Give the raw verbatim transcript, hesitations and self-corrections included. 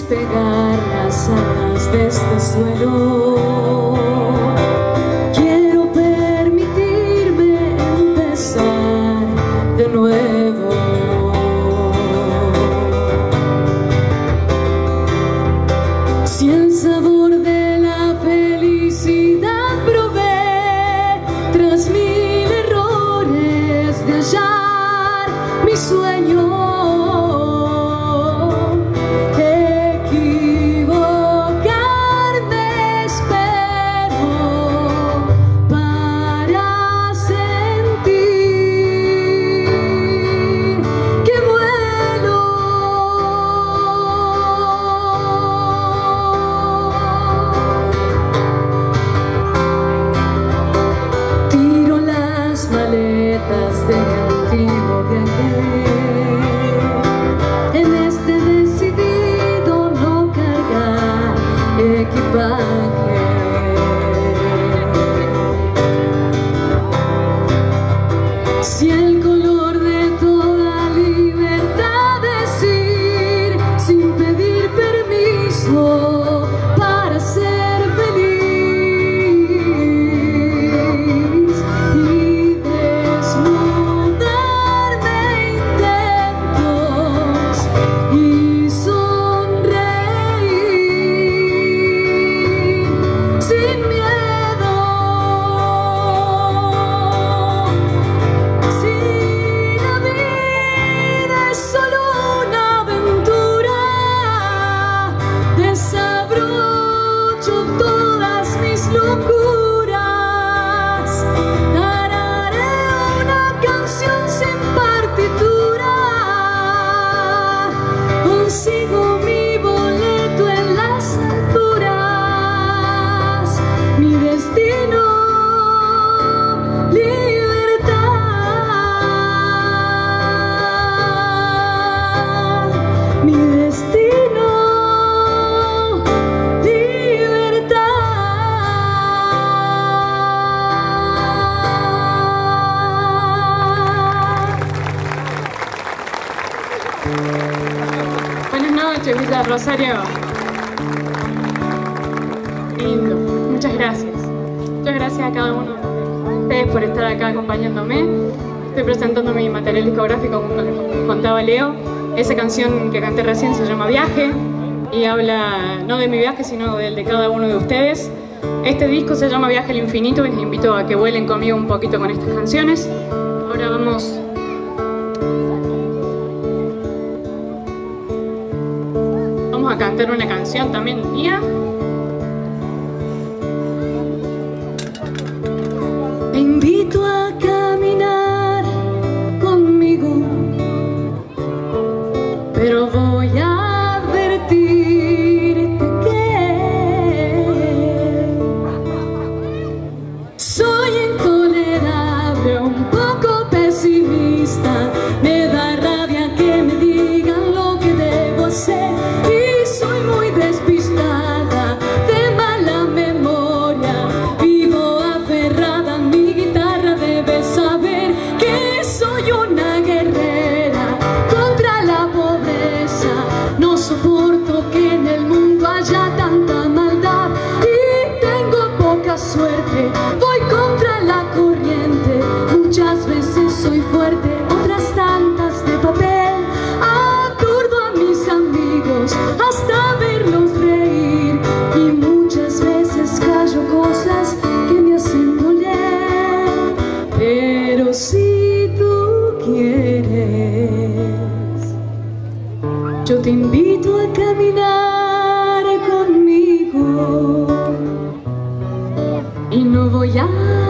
despegar las alas de este suelo. Quiero permitirme empezar de nuevo. Si el sabor de la felicidad probé tras mil errores de hallar mi sueño, de mi antiguo viaje, en este decidido no cargar equipaje. Si el color de toda libertad es ir sin pedir permiso para ser feliz, consigo mi boleto en las alturas, mi destino, libertad, mi destino, libertad. Buenas noches, Villa Rosario. Lindo. Muchas gracias. Muchas gracias a cada uno de ustedes por estar acá acompañándome. Estoy presentando mi material discográfico, como les contaba Leo. Esa canción que canté recién se llama Viaje y habla no de mi viaje, sino del de cada uno de ustedes. Este disco se llama Viaje al Infinito y les invito a que vuelen conmigo un poquito con estas canciones. Ahora vamos... a cantar una canción también mía. Te invito a caminar conmigo, pero voy a advertirte que soy intolerable, un poco pesimista. Me da rabia que me digan lo que debo hacer. Soy muy despistada, de mala memoria, vivo aferrada a mi guitarra. Debes saber que soy una guerrera contra la pobreza. No soporto que en el mundo haya tanta maldad y tengo poca suerte. Voy contra la corriente, muchas veces soy fuerte, otras tantas de papel. Aturdo a mis amigos hasta verlos reír y muchas veces callo cosas que me hacen doler. Pero si tú quieres, yo te invito a caminar conmigo y no voy a